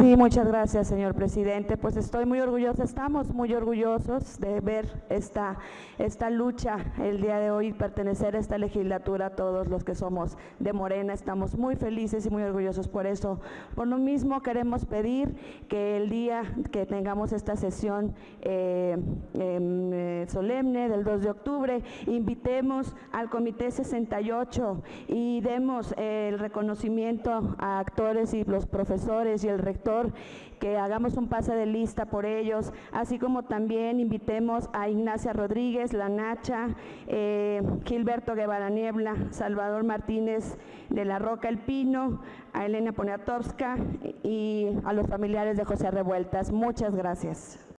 Sí, muchas gracias, señor presidente. Pues estoy muy orgullosa, estamos muy orgullosos de ver esta lucha el día de hoy, pertenecer a esta legislatura, todos los que somos de Morena, estamos muy felices y muy orgullosos por eso. Por lo mismo queremos pedir que el día que tengamos esta sesión solemne del 2 de octubre, invitemos al Comité 68 y demos el reconocimiento a actores y los profesores y el rector, que hagamos un pase de lista por ellos, así como también invitemos a Ignacia Rodríguez, La Nacha, Gilberto Guevara Niebla, Salvador Martínez de la Roca El Pino, a Elena Poniatowska y a los familiares de José Revueltas. Muchas gracias.